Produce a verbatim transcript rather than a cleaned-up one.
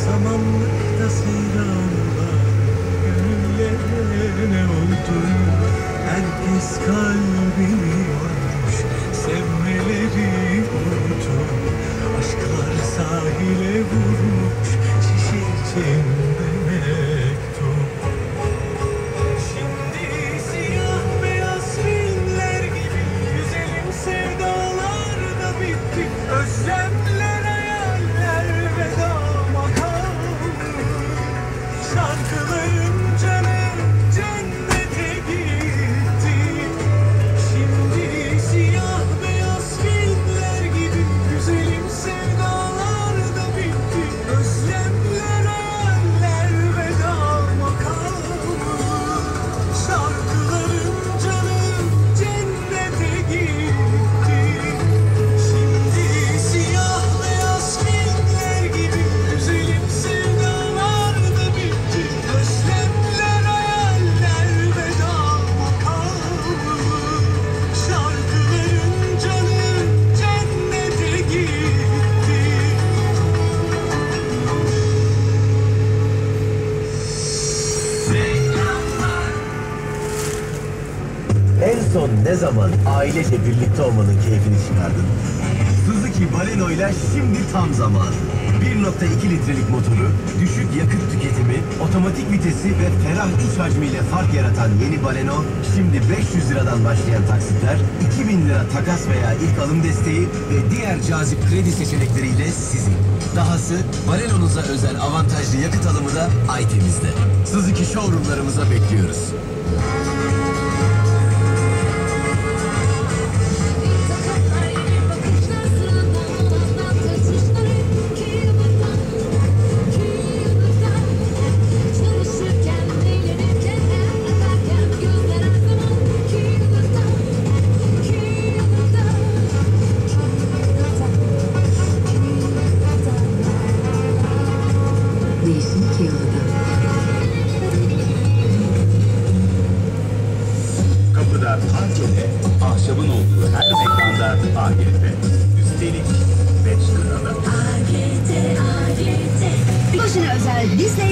Samanlıkta seyranlar gönüllere ne oldu? Herkes kalbini yormuş, sevmeleri unuttu. Aşklar sahile vurmuş, şişe içinde mektup. Şimdi siyah beyaz filmler gibi güzelim sevdalar da bitti. Özlemler, hayaller, veda makamı. Şarkılarım canım cennete gitti. Şimdi siyah beyaz filmler gibi güzelim sevdalar da bitti. Özlemler, hayaller, veda makamı. Şarkılarım canım cennete gitti. Şimdi siyah beyaz filmler gibi güzelim sevdalar da bitti. Özlemler, hayaller, veda makamı. Şarkılarım canım cennete gitti. En son ne zaman ailece birlikte olmanın keyfini çıkardın? Suzuki Baleno ile şimdi tam zaman. bir nokta iki litrelik motoru, düşük yakıt tüketimi, otomatik vitesi ve ferah iç hacmiyle fark yaratan yeni Baleno, şimdi beş yüz liradan başlayan taksitler, iki bin lira takas veya ilk alım desteği ve diğer cazip kredi seçenekleriyle sizin. Dahası Baleno'nuza özel avantajlı yakıt alımı da Aytemiz'de. Suzuki showroomlarımıza bekliyoruz. Kapıda Arçe'de, ahşabın olduğu her mekanda A G T. Üstelik beş lirada. Başına özel Disney